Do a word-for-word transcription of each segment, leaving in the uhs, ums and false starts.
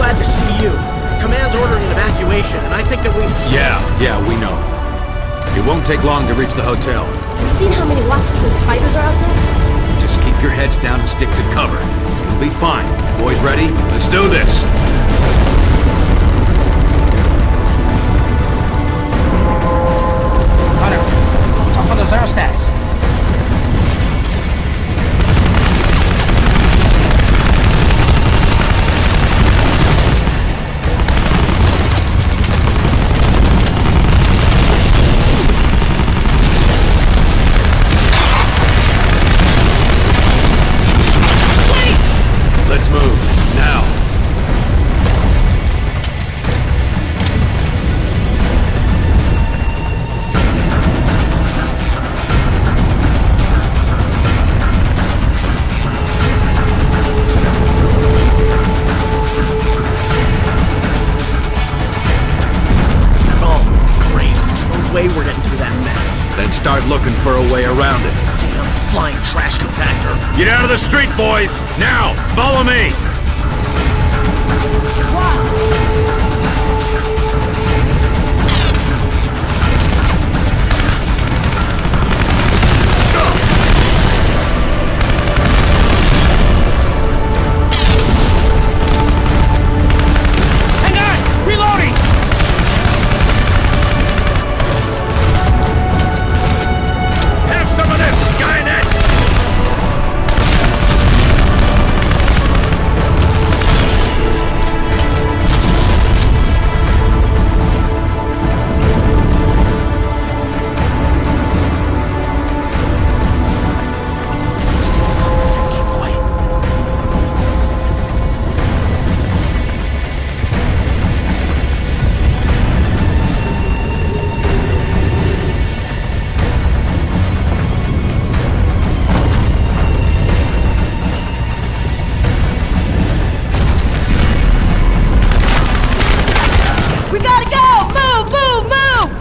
glad to see you. Command's ordering an evacuation, and I think that we... Yeah, yeah, we know. It won't take long to reach the hotel. Have you seen how many wasps and spiders are out there? Just keep your heads down and stick to cover. You'll be fine. Boys ready? Let's do this! Hunter, watch out for those aerostats. Let's move. Now. Oh, great. No way we're getting through that mess. Then start looking for a way around it. Damn flying trash compactor. Get out of the street, boys! Now! Follow me! Hang on! Reloading! Have some of this, Skynet! We gotta go! Move, move, move!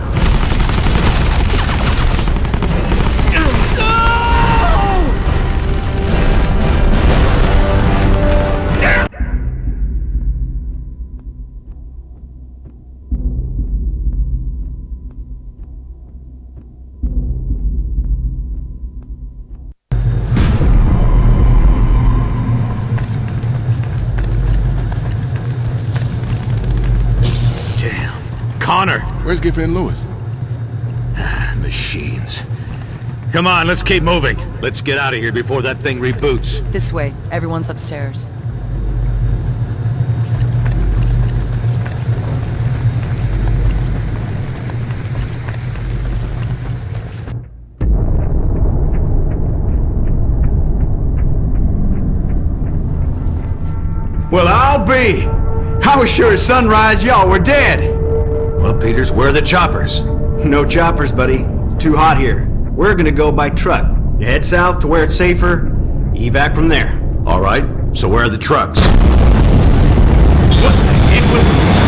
Connor! Where's Gifford and Lewis? Machines. Come on, let's keep moving. Let's get out of here before that thing reboots. This way. Everyone's upstairs. Well, I'll be. I was sure at sunrise y'all were dead. Well, Peters, where are the choppers? No choppers, buddy. Too hot here. We're gonna go by truck. You head south to where it's safer. Evac from there. All right, so where are the trucks? What the heck was...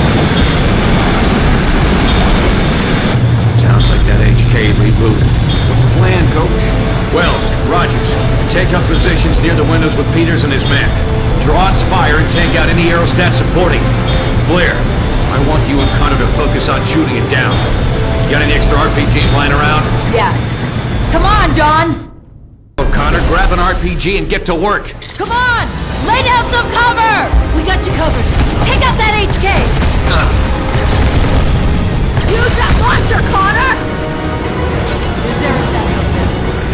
Sounds like that H K rebooted. What's the plan, Coach? Wells, Rogers, take up positions near the windows with Peters and his men. Draw its fire and take out any aerostat supporting. Blair, I want you and Connor to focus on shooting it down. Got any extra R P Gs lying around? Yeah. Come on, John! Oh, Connor, grab an R P G and get to work. Come on! Lay down some cover! We got you covered. Take out that H K! Uh. Use that launcher, Connor! There's aerostat up there.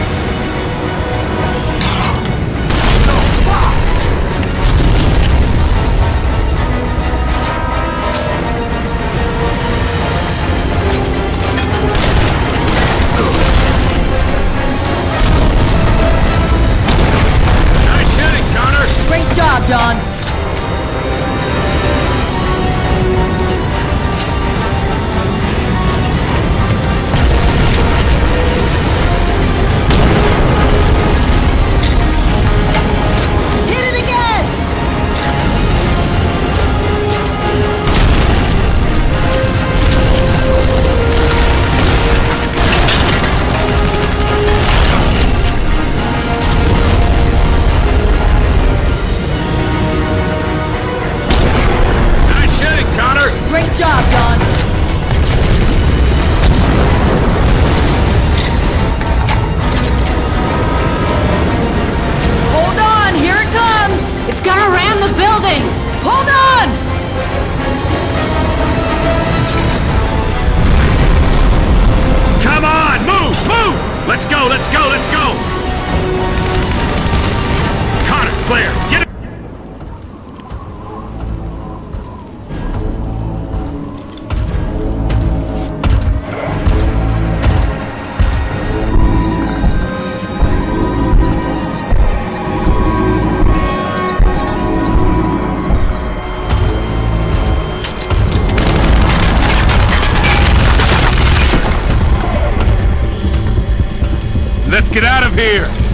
Great job, John. job, Don. Hold on, here it comes! It's gonna ram the building! Hold on! Come on, move, move! Let's go, let's go, let's go! Connor, Blair, get it! Let's get out of here!